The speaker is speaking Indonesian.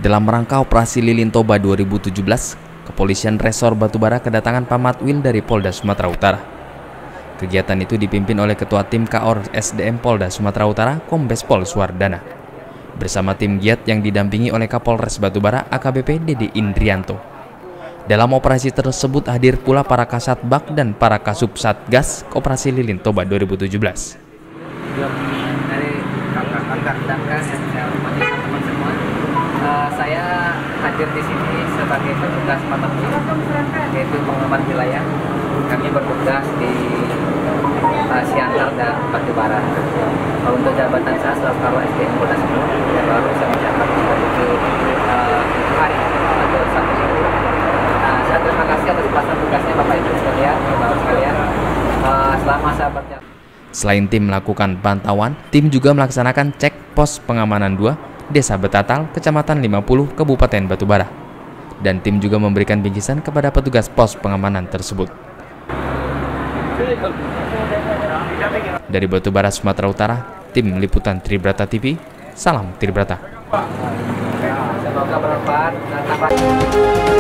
Dalam rangka Operasi Lilin Toba 2017, Kepolisian Resor Batubara kedatangan Pamatwil dari Polda Sumatera Utara. Kegiatan itu dipimpin oleh Ketua Tim Kaor SDM Polda Sumatera Utara, Kombes Pol Suwardana, bersama tim giat yang didampingi oleh Kapolres Batubara AKBP Dede Indrianto. Dalam operasi tersebut hadir pula para Kasatbak dan para Kasub Satgas Operasi Lilin Toba 2017. Dari kakak-kakak dan saya hormati teman-teman semua. Saya hadir di sini sebagai petugas Pamatwil, yaitu pengamat wilayah. Kami bertugas di Siantar dan Batubara. Untuk jabatan saya selaku Karo SDM Polda Sumut, baru saya menjabat sebagai hari atau 1 minggu. Saya terima kasih atas pelaksanaan tugasnya Bapak Ibu sekalian, Bapak sekalian. Selama saya berjalan. Selain tim melakukan pantauan, tim juga melaksanakan cek pos pengamanan 2 Desa Betatal, Kecamatan 50, Kabupaten Batubara. Dan tim juga memberikan bingkisan kepada petugas pos pengamanan tersebut. Dari Batubara, Sumatera Utara, tim liputan Tribrata TV, salam Tribrata. Semoga bermanfaat.